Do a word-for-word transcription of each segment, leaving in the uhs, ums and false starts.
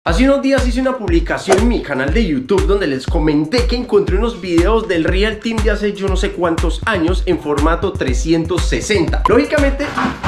Hace unos días hice una publicación en mi canal de YouTube donde les comenté que encontré unos videos del Real Team de hace yo no sé cuántos años en formato trescientos sesenta. Lógicamente...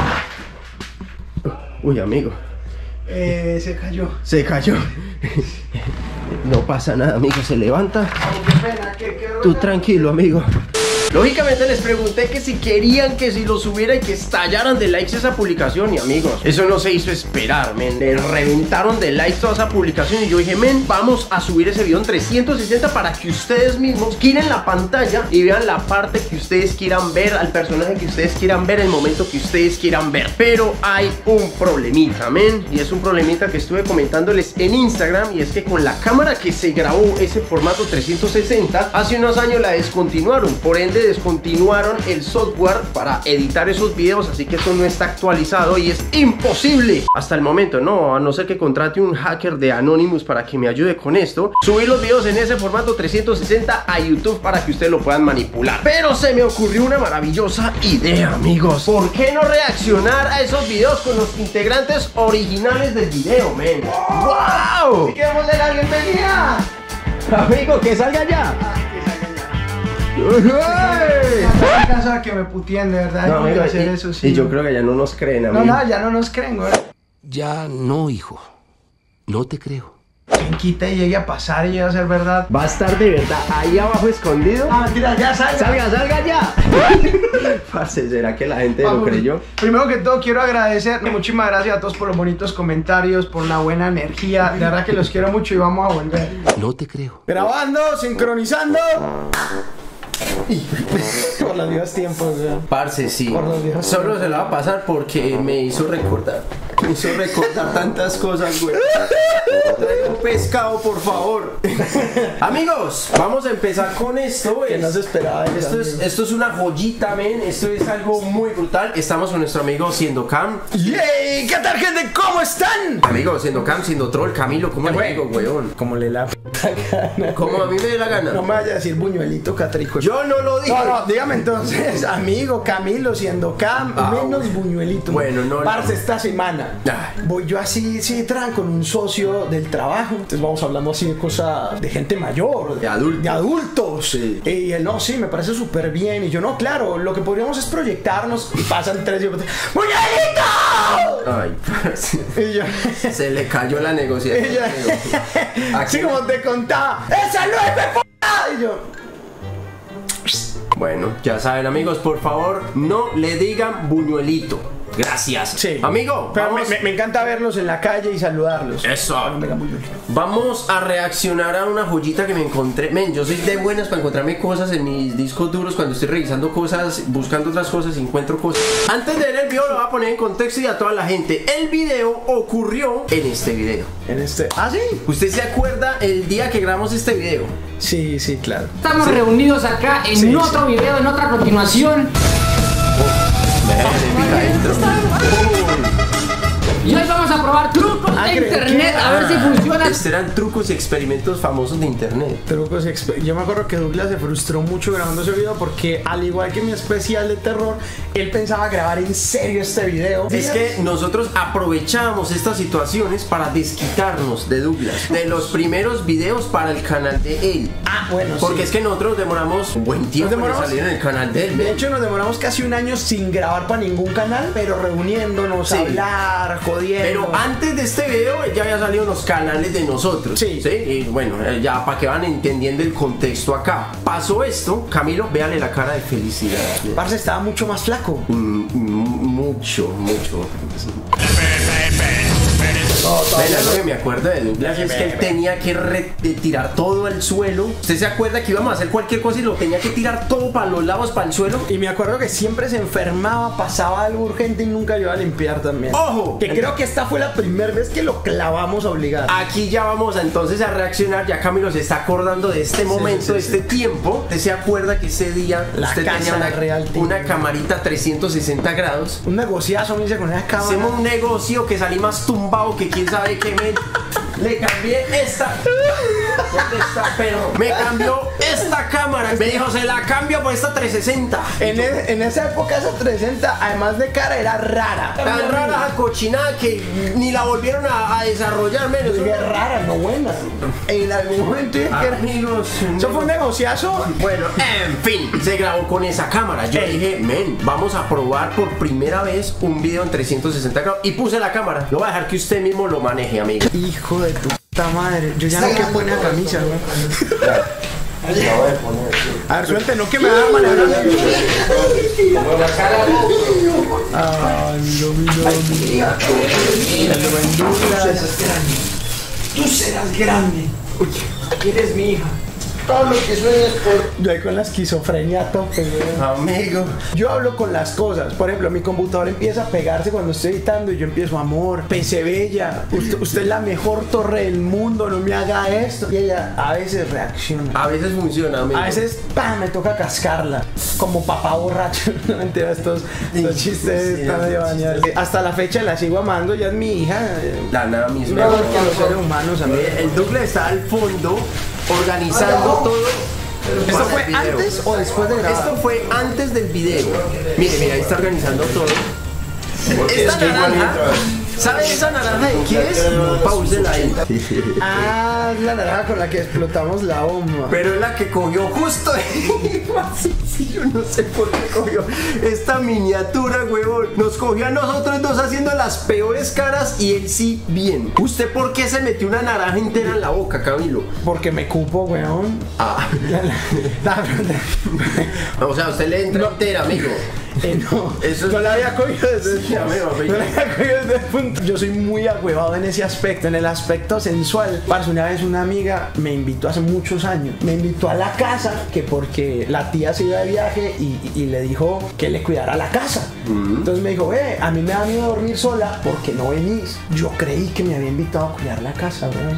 Uy, amigo. Eh, se cayó. Se cayó. No pasa nada, amigo, se levanta. Oh, qué pena, qué, qué Tú tranquilo, amigo. Lógicamente les pregunté que si querían que si lo subiera y que estallaran de likes esa publicación. Y amigos, eso no se hizo esperar, men. Le reventaron de likes toda esa publicación. Y yo dije, men, vamos a subir ese video en trescientos sesenta para que ustedes mismos giren la pantalla y vean la parte que ustedes quieran ver, al personaje que ustedes quieran ver, el momento que ustedes quieran ver. Pero hay un problemita, men. Y es un problemita que estuve comentándoles en Instagram. Y es que con la cámara que se grabó ese formato trescientos sesenta, hace unos años la descontinuaron. Por ende descontinuaron el software para editar esos videos, así que eso no está actualizado y es imposible hasta el momento, no, a no ser que contrate un hacker de Anonymous para que me ayude con esto, subir los videos en ese formato trescientos sesenta a YouTube para que ustedes lo puedan manipular. Pero se me ocurrió una maravillosa idea, amigos. ¿Por qué no reaccionar a esos videos con los integrantes originales del video, men? ¡Wow! ¡Sí, queremos darle la bienvenida! Amigo, que salga ya. No caso a que me puteen, de verdad. No, amigo, hacer y, eso, sí. y yo creo que ya no nos creen, amigo. No, no, ya no nos creen, güey. Ya no, hijo. No te creo. Quien quita y llegue a pasar y llegue a ser verdad. Va a estar de verdad ahí abajo escondido. Ah, mentira, ya salga. Salga, salga ya. Parce, ¿será que la gente Vamos. lo creyó? Primero que todo quiero agradecer, muchísimas gracias a todos por los bonitos comentarios, por la buena energía. De verdad que los quiero mucho y vamos a volver. No te creo. Grabando, sincronizando. Por los viejos tiempos, güey. Parce, sí. Por los viejos Solo se la va a pasar porque me hizo recordar. Me hizo recordar tantas cosas, güey. Trae un pescado, por favor. Amigos, vamos a empezar con esto, güey. Que no se esperaba. Esto es, esto es una joyita, men. Esto es algo muy brutal. Estamos con nuestro amigo Siendo Cam. ¡Yay! ¿Qué tal, gente? ¿Cómo están? Amigo, Siendo Cam, Siendo Troll, Camilo, ¿cómo le Güey. digo, weón? Como le la p gana. Como a mí me dé la gana. No me vaya a decir buñuelito catrico. Yo no lo dije. No, no, dígame entonces, amigo Camilo, Siendo Cam, Ah, menos buñuelito. bueno, no, Parce, no. esta semana Ay. voy yo así, sí, tran, con un socio del trabajo. Entonces vamos hablando así de cosas de gente mayor. De adultos. De adultos. Sí. Y él, no, sí, me parece súper bien. Y yo, no, claro, lo que podríamos es proyectarnos. Y pasan tres y yo, ¡buñuelito! Ay, parce. Y yo... Se le cayó la negociación. y yo amigo. Aquí- así como te contaba, ¡esa no es p***! Y yo... Bueno, ya saben, amigos, por favor, no le digan buñuelito. Gracias. Sí. Amigo, Pero vamos, me, me- me encanta verlos en la calle y saludarlos. Eso. Bueno, venga, muy bien. vamos a reaccionar a una joyita que me encontré. Men, yo soy de buenas para encontrarme cosas en mis discos duros cuando estoy revisando cosas, buscando otras cosas, encuentro cosas. Antes de ver el video lo voy a poner en contexto y a toda la gente. El video ocurrió en este video. En este... ¿Ah, sí? ¿Usted se acuerda el día que grabamos este video? Sí, sí, claro. Estamos reunidos acá en Sí, otro video, en otra continuación. Y hoy vamos a probar trucos Ah, de creo internet, que- a ver si ah. funciona. Estos eran trucos y experimentos famosos de internet. Trucos exper- Yo me acuerdo que Douglas se frustró mucho grabando ese video porque, al igual que mi especial de terror, él pensaba grabar en serio este video. Es que nosotros aprovechamos estas situaciones para desquitarnos de Douglas, de los primeros videos para el canal de él. Ah, bueno, Porque sí. es que nosotros demoramos un buen tiempo Nos demoramos- en salir en el canal de él. De hecho, nos demoramos casi un año sin grabar para ningún canal, pero reuniéndonos, Sí. a hablar, jodiendo. Pero antes de este video ya había salido los canales de nosotros. Sí. Y bueno, eh, ya para que van entendiendo el contexto acá. Pasó esto, Camilo, véale la cara de felicidad. Parce estaba mucho más flaco. Mm, mm, mucho, mucho. Bueno, lo que me acuerdo de Douglas es que él tenía que re- de tirar todo al suelo. ¿Usted se acuerda que íbamos a hacer cualquier cosa y lo tenía que tirar todo para los lados, para el suelo? Y me acuerdo que siempre se enfermaba, pasaba algo urgente y nunca iba a limpiar también. ¡Ojo! Que creo que esta fue la primera vez que lo clavamos obligado. Aquí ya vamos a, entonces a reaccionar. Ya Camilo se está acordando de este momento, sí, de sí. este tiempo. ¿Usted se acuerda que ese día La usted casa tenía una, Real Team. una camarita trescientos sesenta grados? Un negociazo, me dice, con esa cámara. Hacemos un negocio que salí más tumbado que quién sabe qué, men. Le cambié esta. ¿Dónde está, perro? Me cambió esta cámara. Me dijo, se la cambio por esta trescientos sesenta. En, e- en esa época esa trescientos sesenta, además de cara, era rara. Tan rara esa cochinada que ni la volvieron a, a desarrollar, menos. Dije, rara, no buena. En algún momento dije que era- Amigos, eso fue un negociazo. bueno, en fin, se grabó con esa cámara. Yo dije, men, vamos a probar por primera vez un video en trescientos sesenta grados. Y puse la cámara. Lo voy a dejar que usted mismo lo maneje, amigo. Hijo de tu puta madre. Yo ya no quiero poner la camisa, güey. A ver, suelte, no que me va a manejar. Ay, miro, miro, miro. El buen Douglas. Tú serás grande. Eres mi hija. Todo lo que sueñes por... Yo ahí con la esquizofrenia a tope, güey. Amigo. Yo hablo con las cosas. Por ejemplo, mi computador empieza a pegarse cuando estoy editando y yo empiezo, amor, P C bella, usted, usted es la mejor torre del mundo, no me haga esto. Y ella a veces reacciona. A veces funciona, amigo. A veces, ¡pam!, me toca cascarla. Como papá borracho. No mentira, estos, estos chistes Sí, están sí, medio sí, baneados. Hasta la fecha la sigo amando, ya es mi hija. La nada misma. Mejor que los seres humanos, amigo. El Douglas está al fondo organizando todo. ¿Esto para fue el video. antes o después de grabar? Esto fue antes del video. Mire, mira, ahí está organizando todo. Esta naranja, ¿sabe esa naranja de qué es? Pausela ahí. Ah, es la naranja con la que explotamos la bomba. Pero es la que cogió justo. Sí, sí, yo no sé por qué cogió esta miniatura, huevón. Nos cogió a nosotros dos haciendo las peores caras y él sí bien. ¿Usted por qué se metió una naranja entera en la boca, Camilo? Porque me cupo, weón. Ah. La verdad. O sea, usted le entra entera, amigo. Eh, no, Eso es- no la había cogido desde el Sí, amigo, no la había cogido desde el punto. Yo soy muy agüevado en ese aspecto, en el aspecto sensual. Parce, una vez una amiga me invitó hace muchos años, me invitó a la casa, que porque la tía se iba de viaje y, y le dijo que le cuidara la casa. Entonces me dijo, ve, a mí me da miedo dormir sola porque no venís. Yo creí que me había invitado a cuidar la casa, ¿verdad?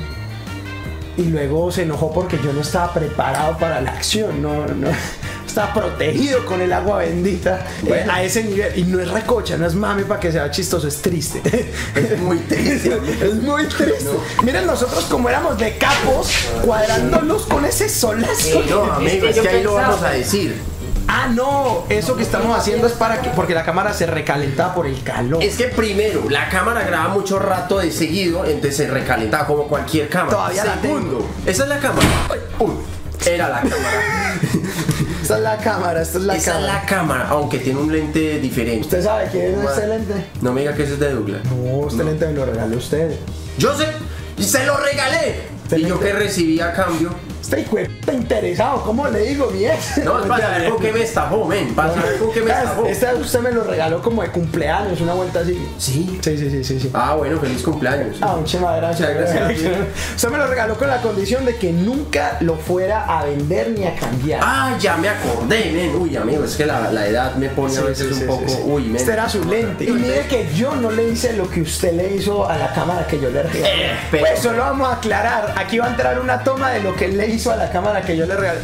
Y luego se enojó porque yo no estaba preparado para la acción, no, no estaba protegido con el agua bendita, eh, a ese nivel. Y no es recocha, no es mami para que sea chistoso, es triste. Es muy triste. Es muy triste. Miren nosotros como éramos de capos, cuadrándonos con ese solazo. No, amigo, es que ahí lo vamos a decir. Ah, no, eso que estamos haciendo es para que, porque la cámara se recalentaba por el calor. Es que primero, la cámara graba mucho rato de seguido, entonces se recalentaba como cualquier cámara. Todavía la Segundo, esa es la cámara. Ay, uy, era la cámara. Esta es la cámara, esta es la Esa es cámara. la cámara, aunque tiene un lente diferente. ¿Usted sabe quién es este lente? No me diga que ese es de Douglas. No, este lente me lo regaló usted. Yo sé, y se lo regalé. Este ¿Y yo lente- qué recibí a cambio? Este hijo de puta interesado, ¿cómo le digo, mi ex? No, es para saber con qué me estafó, men. Para saber con qué me estafó. Este usted me lo regaló como de cumpleaños, una vuelta así. Sí. Sí, sí, sí, sí, sí. Ah, bueno, feliz cumpleaños. Ah, muchísimas gracias. Muchas gracias. Usted me lo regaló con la condición de que nunca lo fuera a vender ni a cambiar. Ah, ya me acordé, men. Uy, amigo, es que la, la edad me pone a Sí, veces sí, un sí, poco. sí, sí. Uy, men. Este era su lente. Y mire que yo no le hice lo que usted le hizo a la cámara que yo le regalé. Eh, pero- Pues solo vamos a aclarar. Aquí va a entrar una toma de lo que él le hizo a la cámara que yo le regalé.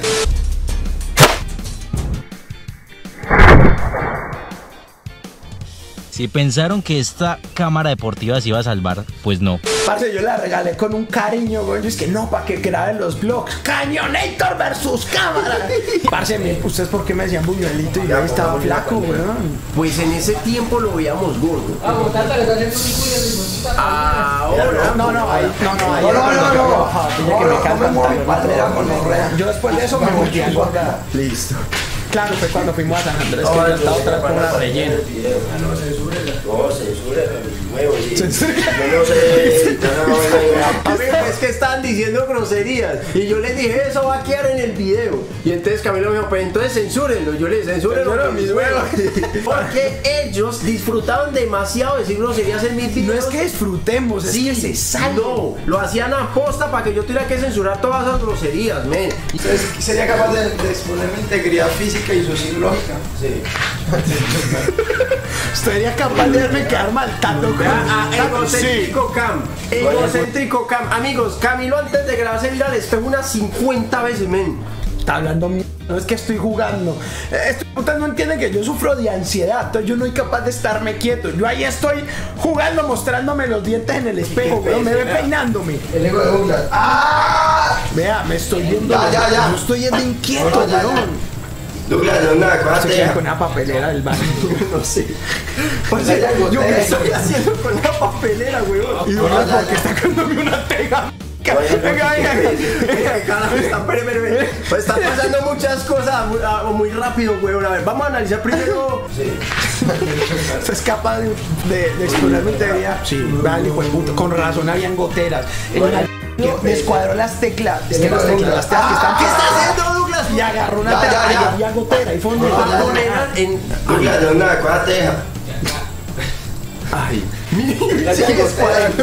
Si pensaron que esta cámara deportiva se iba a salvar, pues no. Parce, yo la regalé con un cariño, güey. Yo es que no, para que graben los vlogs. Cañonator versus cámara. Parce, me- ustedes por qué me decían buñuelito y yo estaba flaco, güey. Pues en ese tiempo lo veíamos gordo. Vamos, Tata, le está haciendo un culo. Ahora. No, no, ahí, no, no, ahí. No, no, no, no. Ajá, tiene que me cantan no, Yo después de eso me volví a engordar. Listo. Claro, fue cuando fuimos a San Andrés, que yo estaba otra vez con una rellena. No, censura nuevo. Yo no sé. Amigo, es que estaban diciendo groserías y yo les dije, eso va a quedar en el video. Y entonces Camilo me dijo, pues entonces censúrenlo. Yo le dije, censúrenlo Censúrenlo, mis mis huevos. Porque ellos disfrutaban demasiado de decir groserías en mis No videos. es que disfrutemos, es que se sale. No, lo hacían a posta para que yo tuviera que censurar todas esas groserías, men. Entonces, ¿sería capaz de, de exponer mi integridad física y sociológica? Sí. Sería capaz de verme quedar mal tanto con... Ah, Sí. egocéntrico Cam, egocéntrico Cam. Amigos, Camilo antes de grabarse mira al espejo unas cincuenta veces, men. Está hablando mi... No es que estoy jugando. Eh, Estos putas no entienden que yo sufro de ansiedad. Entonces yo no soy capaz de estarme quieto. Yo ahí estoy jugando, mostrándome los dientes en el espejo, weón. Me ve peinándome. El ego de Douglas. ¡Ah! Vea, me estoy viendo. Ya, ya, ya. Yo estoy yendo inquieto, Ya, ya, ya. weón. Douglas, no, nada, Se acuérdate. queda con una papelera del baño. No sé. O sea, yo me estoy haciendo con la papelera, weón. Y Douglas, ya, ya. porque está sacándome una teja. Venga, venga, venga. Carajo, está, espere, espere, espere. Pues están pasando muchas cosas muy, ah, muy rápido, weón. A ver, vamos a analizar primero. Se es capaz de, de, de explorar mi teoría. Sí, vale, hijo de puta. Con razón habían goteras. El Bueno, mal que descuadró las teclas. Es que las teclas, las teclas que están. ¿Qué está haciendo, Douglas? Y agarró una Ya, tecla. ya, ya. Y había gotera. Y fue un Va a poner en. Douglas, no, nada, acuérdate. Ay, Ya se descuadró.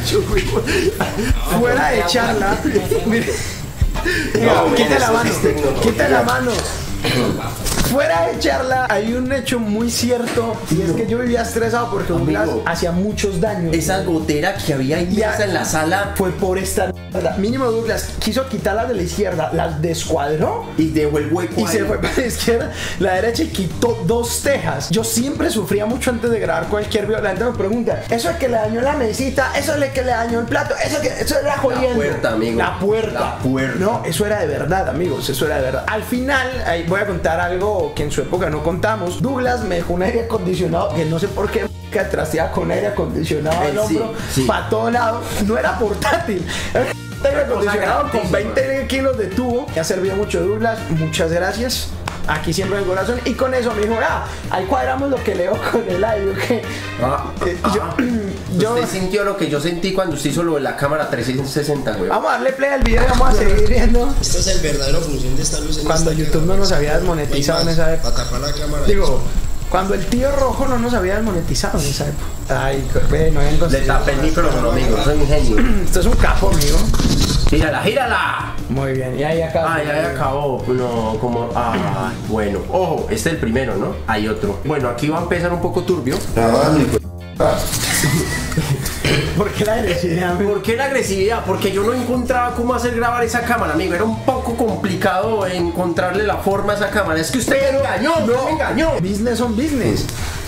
fuera de charla. Mire. Diga, No, quita la eso mano. es tecno, Quita ya. la mano. Fuera de charla, hay un hecho muy cierto y es que yo vivía estresado porque Douglas Amigo. hacía muchos daños. esa gotera que había inmersa en la sala Fue por esta mierda. Mínimo Douglas quiso quitarlas de la izquierda, las descuadró y dejó el hueco y ahí. se fue para la izquierda, la derecha y quitó dos tejas. Yo siempre sufría mucho antes de grabar cualquier video. La gente me pregunta, ¿eso es que le dañó la mesita? ¿Eso es que le dañó el plato? ¿Eso, que, eso era jodiendo? puerta, amigo. La puerta. La puerta. No, eso era de verdad, amigos. Eso era de verdad. Al final, ahí voy a contar algo que en su época no contamos. Douglas me dejó un aire acondicionado que no sé por qué que trasteaba con aire acondicionado al Eh, sí, hombro sí. para todo lado. No era portátil. Era un aire acondicionado con veinte kilos de tubo. Me ha servido mucho, Douglas. Muchas gracias. Aquí siempre en el corazón. Y con eso me dijo, ah, ahí cuadramos lo que leo con el aire. ¿Okay? Ah, Eh, ah, yo- ah. yo- Usted sintió lo que yo sentí cuando usted hizo lo de la cámara trescientos sesenta, güey. Vamos a darle play al video y vamos a seguir viendo. Esta es el verdadero función de esta luz en Cuando esta YouTube cámara. no nos había desmonetizado en esa época. Para tapar la cámara. Digo, cuando el tío rojo no nos había desmonetizado en esa época. Ay, ve, no habían Le conseguido. tapé el micrófono, amigo. Soy un genio. Esto es un capo, amigo. Gírala, gírala. Muy bien, y ahí acá. Ah, ya, ya acabó. No, como. Ah, bueno. Ojo, este es el primero, ¿no? Hay otro. Bueno, aquí va a empezar un poco turbio. Grabando, hijo de- ¿Por qué la agresividad, amigo? ¿Por qué la agresividad? Porque yo no encontraba cómo hacer grabar esa cámara, amigo. Era un poco complicado encontrarle la forma a esa cámara. Es que usted me engañó, no me engañó. Business on business.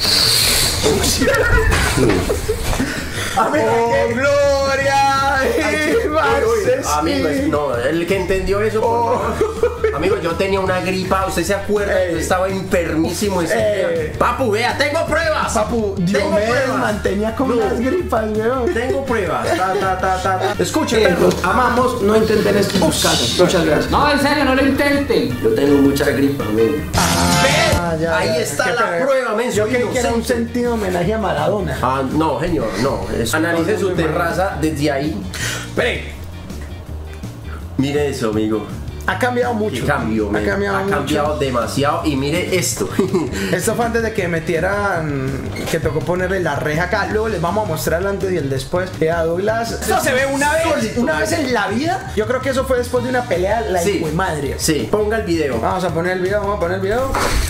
Amigo, ¡Oh, ¿qué? Gloria! Ay, Marces, Amigo, sí. es- no, el que entendió eso, por favor. Amigo, yo tenía una gripa, ¿usted se acuerda? Ey. Yo estaba enfermísimo ese día. Ey. Papu, vea, tengo pruebas. Papu, Dios tengo me pruebas. mantenía con No. unas gripas, weón. Tengo pruebas. Ta, ta, ta, ta, ta. Escuche, Eh, perro. los amamos, no intenten esto en sus casas. Muchas gracias. No, en serio, no lo intenten. Yo tengo mucha gripa, amigo. Ah, ya, Ahí ya. está Qué la feo. prueba, men, Yo soy creí que era un inocente. sentido homenaje a Maradona. Ah, no, señor, no. Es- Analice su terraza desde ahí. Espere, Mire eso, amigo. ha cambiado Qué mucho. cambio, ha men. cambiado Ha mucho. cambiado demasiado. Y mire esto. Esto fue antes de que metieran, que tocó ponerle la reja acá. Luego les vamos a mostrar el antes y el después. Eh, a Douglas, esto se ve una vez, una vez en la vida. Yo creo que eso fue después de una pelea, la Sí. hijo de madre. Sí, ponga el video. Vamos a poner el video, vamos a poner el video.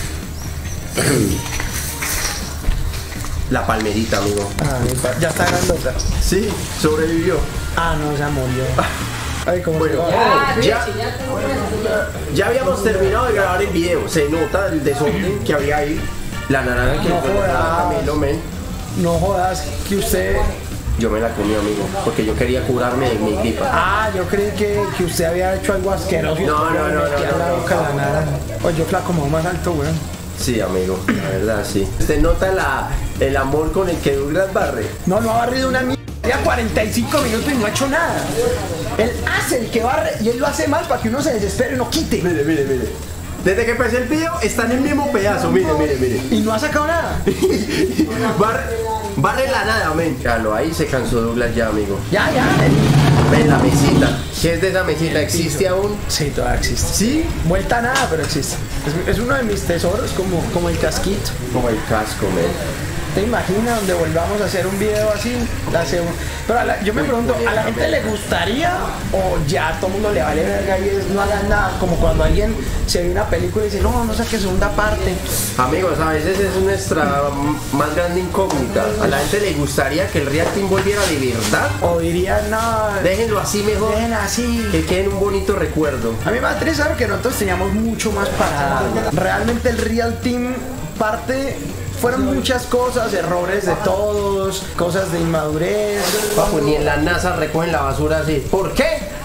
La palmerita, amigo. Ah, mi pa- ya está grandota. Sí, sobrevivió. Ah, no, ya murió. Ay, como Bueno, se va. Ah, ya, ya tengo pruebas. ya habíamos terminado de grabar el video. Se nota el desorden que había ahí. La naranja que No fue jodas. Camilo, men. No jodas que usted. Yo me la comí, amigo, porque yo quería curarme de mi gripa. Ah, yo creí que, que usted había hecho algo asqueroso. No, no, no, Metía no, la no, boca no, la no. naranja. Oye, yo flaco como más alto, weón. Sí, amigo, la verdad, sí. ¿Usted nota la, el amor con el que Douglas barre? No, no ha barrido una mierda. Ya cuarenta y cinco minutos y no ha hecho nada. Él hace el que barre y él lo hace mal para que uno se desespere y no quite. Mire, mire, mire. Desde que empecé el video está en el mismo pedazo, mire, mire, mire. Y no ha sacado nada. Barre, barre la nada, men. Claro, ahí se cansó Douglas ya, amigo. Ya, ya. Ven la mesita. ¿Qué es de esa mesita? ¿Existe aún? Sí, todavía existe. Sí. Vuelta a nada, pero existe. Es, es uno de mis tesoros, como, como el casquito. Como el casco, men. ¿Te imaginas donde volvamos a hacer un video así? La segun- Pero a la- yo me pregunto, ¿a la gente le gustaría o ya a todo el mundo le vale verga y es- no hagan nada? Como cuando alguien se ve una película y dice, no, no saque segunda parte. Amigos, a veces es nuestra más grande incógnita. A la gente le gustaría que el Real Team volviera de verdad. O dirían, no, Déjenlo así mejor. dejen así. Que quede en un bonito recuerdo. A mí me da triste saber que nosotros teníamos mucho más para dar. Realmente el Real Team parte... Fueron muchas cosas, errores de todos, cosas de inmadurez. Papu, ni en la NASA recogen la basura así. ¿Por qué?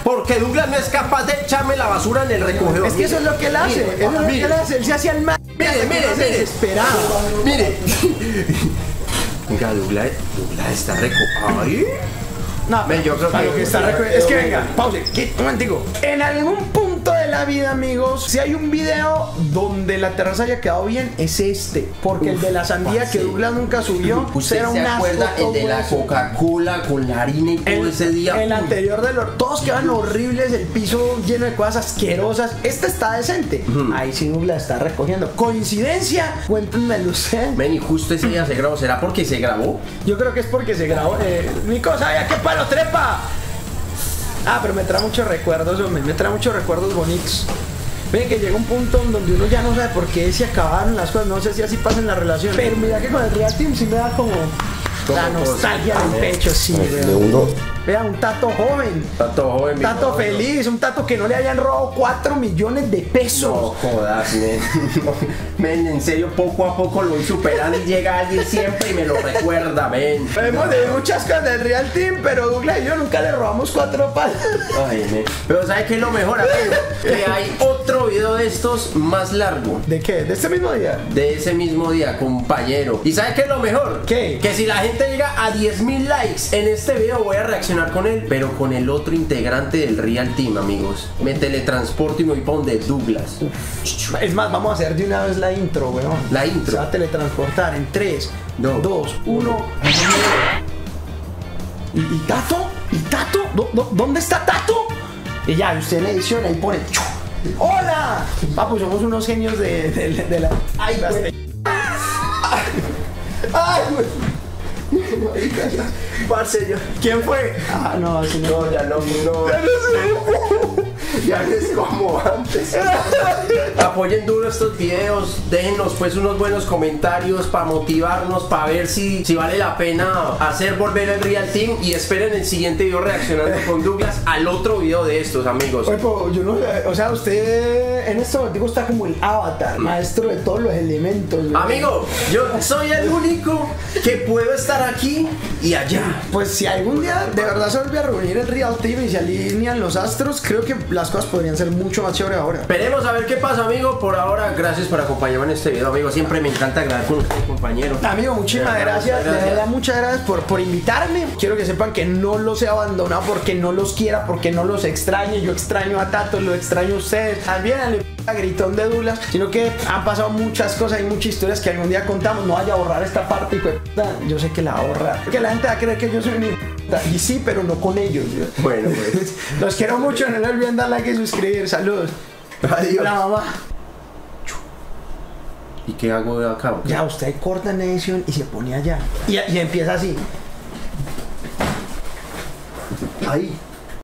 porque Douglas no es capaz de echarme la basura en el recogedor. Es que eso es lo que él hace. Mire, Eso es lo que mire. él hace. Él se hacía el mal. Mire, mire, se mire. desesperaba. Mire. Venga, Douglas, Douglas está reco... Ay. No, Ven, yo creo para que- lo que está reco- es que venga, pause, ¿qué? Un momentico. En algún punto de la vida, amigos, si hay un video donde la terraza haya quedado bien, es este. Porque el de la sandía parce. que Douglas nunca subió, ¿Usted era se un asco acuerda el todo de la eso. Coca-Cola con la harina y todo El, ese día? el anterior de los... Todos quedan horribles, el piso lleno de cosas asquerosas. Este está decente. Ahí sí Douglas está recogiendo. ¿Coincidencia? Cuéntenmelo usted. Ven, y justo ese día se grabó. ¿Será porque se grabó? Yo creo que es porque se grabó. Eh, Nico, ¿sabía qué palo trepa? Ah, pero me trae muchos recuerdos, hombre. Me trae muchos recuerdos bonitos. Ven que llega un punto en donde uno ya no sabe por qué se acabaron las cosas. No sé si así pasa en la relación. Pero mira que con el Real Team sí me da como la Como nostalgia cosas. en el pecho, sí, De weón. uno. Vea, un tato joven. Tato joven. mi Tato novio. feliz, un tato que no le hayan robado cuatro millones de pesos. No jodas, men. No, men, en serio, poco a poco lo voy superando y llega alguien siempre y me lo recuerda, men. Sabemos de muchas cosas del Real Team, pero Douglas y yo nunca le robamos cuatro palos. Ay, men. Pero ¿sabes qué es lo mejor, amigo? Que hay otro video de estos más largo. ¿De qué? ¿De este mismo día? De ese mismo día, compañero. ¿Y sabes qué es lo mejor? ¿Qué? Que si la gente llega a diez mil likes en este video, voy a reaccionar con él, pero con el otro integrante del Real Team, amigos. Me teletransporto y me voy para donde Douglas. Es más, vamos a hacer de una vez la intro, weón. La intro. Se va a teletransportar en tres, Dos. dos, uno. ¿Y, y Tato? ¿Y Tato? ¿Dó- dó- ¿Dónde está Tato? Y ya, usted en edición ahí pone. ¡chu! ¡Hola! Papu, somos unos genios de, de, de la. ¡Ay, güey! ¡Ay, güey! Parce, yo- ¿Quién fue? Ah, no, así no. No, ya no, no. Ya no sé. Ya no es como antes. Apoyen duro estos videos, déjenos pues unos buenos comentarios para motivarnos, para ver si, si vale la pena hacer volver el Real Team, y esperen el siguiente video reaccionando con Douglas al otro video de estos, amigos. Oye, pero yo no sé, o sea, usted en este momento está como el avatar, maestro de todos los elementos. ¿no? Amigo, yo soy el único que puedo estar aquí y allá. Pues si algún día de verdad se vuelve a reunir el Real Team y se alinean los astros, creo que las cosas podrían ser mucho más chévere ahora. Esperemos a ver qué pasa, amigo. Por ahora, gracias por acompañarme en este video, amigo. Siempre me encanta grabar con usted, compañero. Amigo, muchísimas De verdad, gracias, muchas de gracias. verdad muchas gracias por, por invitarme. Quiero que sepan que no los he abandonado porque no los quiera, porque no los extrañe. Yo extraño a Tato, lo extraño a ustedes. También al p- gritón de Douglas, sino que han pasado muchas cosas y muchas historias que algún día contamos. No vaya a borrar esta parte, hijo de p***. Yo sé que la va a borrar. Porque la gente va a creer que yo soy un hijo de p***. Y sí, pero no con ellos. Bueno, pues. Los quiero mucho, no le olviden dar like y suscribir. Saludos. Adiós. Hola, mamá. ¿Y qué hago de acá? o qué? Ya, usted corta en edición y se pone allá. Y, y empieza así. Ahí.